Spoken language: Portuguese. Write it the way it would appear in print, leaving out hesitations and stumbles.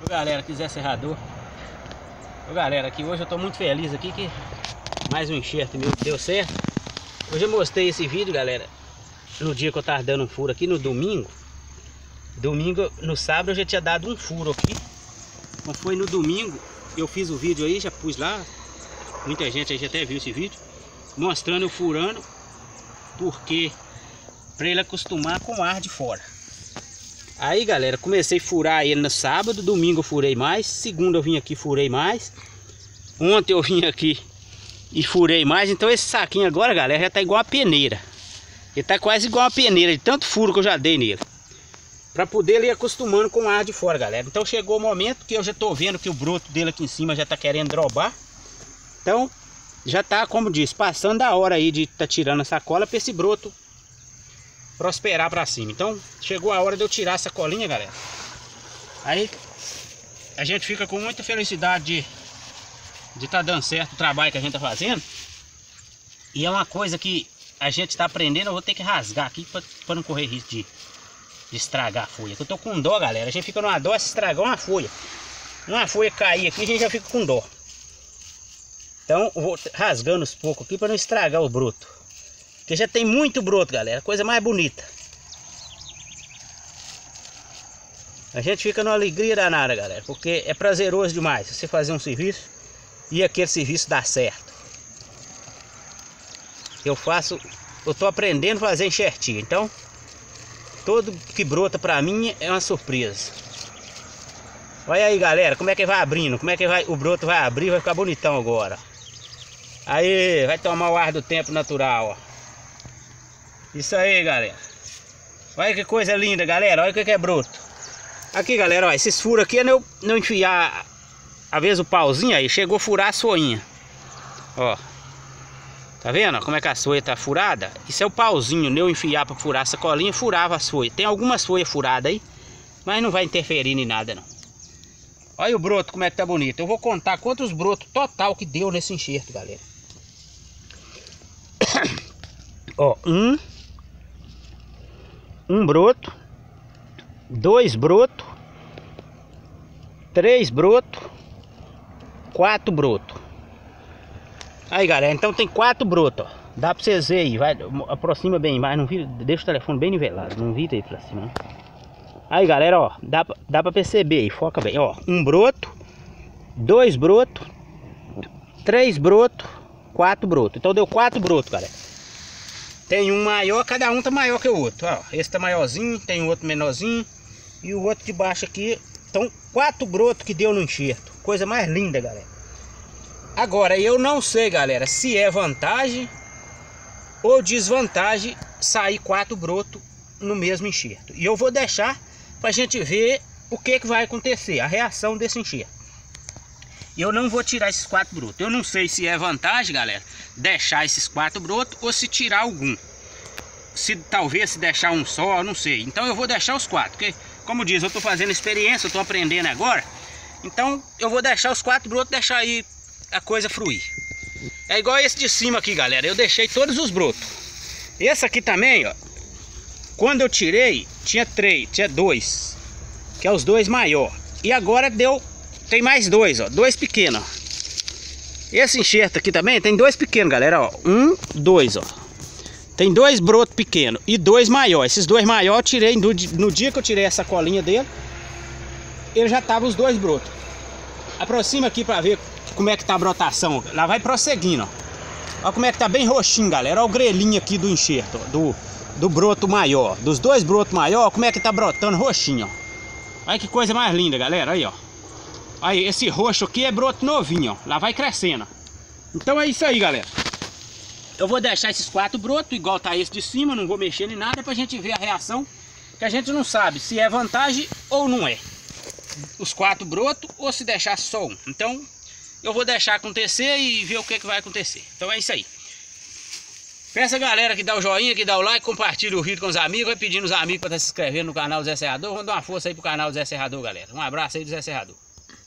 Ô galera, quiser serrador. Ô galera, aqui hoje eu tô muito feliz aqui que mais um enxerto meu deu certo. Hoje eu mostrei esse vídeo, galera, no dia que eu tava dando um furo aqui, no domingo. No sábado eu já tinha dado um furo aqui. Então foi no domingo, eu fiz o vídeo aí, já pus lá. Muita gente aí já até viu esse vídeo, mostrando eu furando, porque para ele acostumar com o ar de fora. Aí galera, comecei a furar ele no sábado, domingo eu furei mais, segunda eu vim aqui furei mais, ontem eu vim aqui e furei mais. Então esse saquinho agora, galera, já tá igual a peneira. Ele tá quase igual a peneira de tanto furo que eu já dei nele, para poder ele ir acostumando com o ar de fora, galera. Então chegou o momento que eu já tô vendo que o broto dele aqui em cima já tá querendo drobar. Então já tá, como diz, passando da hora aí de tá tirando a sacola para esse broto prosperar para cima. Então chegou a hora de eu tirar a sacolinha, galera. Aí a gente fica com muita felicidade de tá dando certo o trabalho que a gente tá fazendo. E é uma coisa que a gente tá aprendendo. Eu vou ter que rasgar aqui para não correr risco de estragar a folha. Eu tô com dó, galera. A gente fica numa dó se estragar uma folha. Uma folha cair aqui, a gente já fica com dó. Então eu vou rasgando os poucos aqui para não estragar o broto. Porque já tem muito broto, galera. Coisa mais bonita. A gente fica numa alegria danada, galera. Porque é prazeroso demais você fazer um serviço e aquele serviço dá certo. Eu tô aprendendo a fazer enxertinho. Então tudo que brota pra mim é uma surpresa. Olha aí, galera, como é que vai abrindo. Como é que o broto vai abrir, vai ficar bonitão agora. Aí, vai tomar o ar do tempo natural, ó. Isso aí, galera. Olha que coisa linda, galera. Olha o que é broto. Aqui, galera, ó, esses furos aqui é não enfiar a vez o pauzinho aí. Chegou a furar a soinha. Ó. Tá vendo como é que a folha tá furada? Isso é o pauzinho, eu enfiar para furar a sacolinha, furava as folhas. Tem algumas folhas furadas aí, mas não vai interferir em nada não. Olha o broto como é que tá bonito. Eu vou contar quantos brotos total que deu nesse enxerto, galera. Ó, um broto, 2 brotos, 3 brotos, 4 brotos. Aí, galera, então tem 4 brotos, ó. Dá pra vocês verem aí, vai, aproxima bem mais, não vira, deixa o telefone bem nivelado, não vira aí pra cima, né? Aí, galera, ó, dá pra perceber aí, foca bem, ó. 1 broto, 2 brotos, 3 brotos, 4 brotos. Então deu 4 brotos, galera. Tem um maior, cada um tá maior que o outro, ó. Esse tá maiorzinho, tem outro menorzinho e o outro de baixo aqui. Então 4 brotos que deu no enxerto. Coisa mais linda, galera. Agora eu não sei, galera, se é vantagem ou desvantagem sair 4 brotos no mesmo enxerto. E eu vou deixar pra gente ver o que vai acontecer, a reação desse enxerto. Eu não vou tirar esses 4 brotos. Eu não sei se é vantagem, galera, deixar esses 4 brotos ou se tirar algum. Talvez se deixar um só, eu não sei. Então eu vou deixar os 4, porque, como diz, eu tô fazendo experiência, eu tô aprendendo agora. Então eu vou deixar os 4 brotos, deixar aí a coisa fluir. É igual esse de cima aqui, galera. Eu deixei todos os brotos. Esse aqui também, ó. Quando eu tirei, tinha 2, que é os 2 maior. E agora tem mais 2, ó, 2 pequenos. Esse enxerto aqui também tem 2 pequenos, galera, ó. 1, 2, ó. Tem 2 brotos pequenos e 2 maiores. Esses 2 maiores eu tirei no dia que eu tirei essa colinha dele. Ele já tava os 2 brotos. Aproxima aqui pra ver como é que tá a brotação. Lá vai prosseguindo, ó. Olha como é que tá bem roxinho, galera. Olha o grelhinho aqui do enxerto, ó, do broto maior. Dos 2 brotos maiores, como é que tá brotando roxinho, ó. Olha que coisa mais linda, galera. Aí, ó. Aí, esse roxo aqui é broto novinho, ó. Lá vai crescendo. Então é isso aí, galera. Eu vou deixar esses 4 brotos, igual tá esse de cima. Não vou mexer em nada pra gente ver a reação. Que a gente não sabe se é vantagem ou não é. Os 4 brotos ou se deixar só um. Então, eu vou deixar acontecer e ver o que vai acontecer. Então é isso aí. Peça a galera que dá o joinha, que dá o like, compartilha o vídeo com os amigos. Vai pedindo os amigos para estar se inscrevendo no canal do Zé Serrador. Vamos dar uma força aí pro canal do Zé Serrador, galera. Um abraço aí do Zé Serrador.